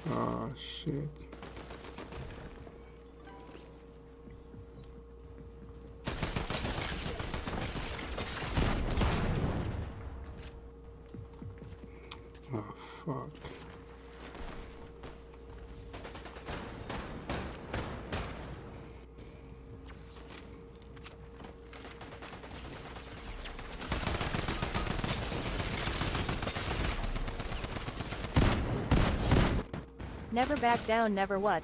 Oh shit. Oh fuck. Never back down, never what?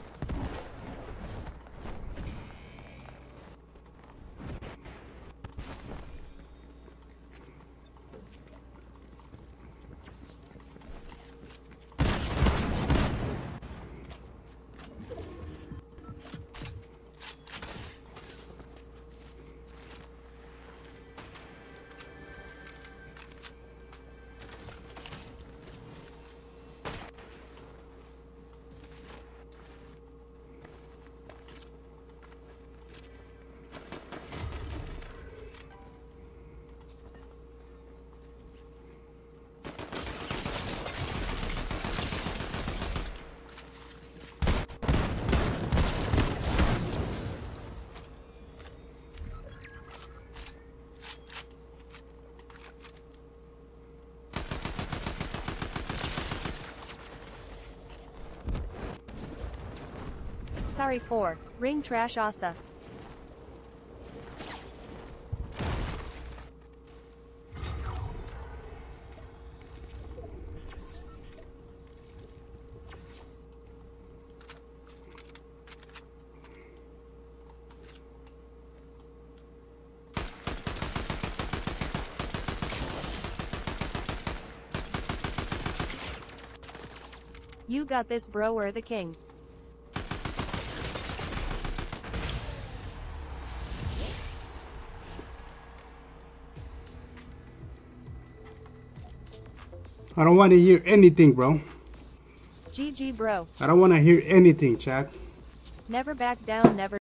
Sorry for ring trash Asa. You got this, bro. We're the king. I don't want to hear anything, bro. GG, bro. I don't want to hear anything, chat. Never back down, never.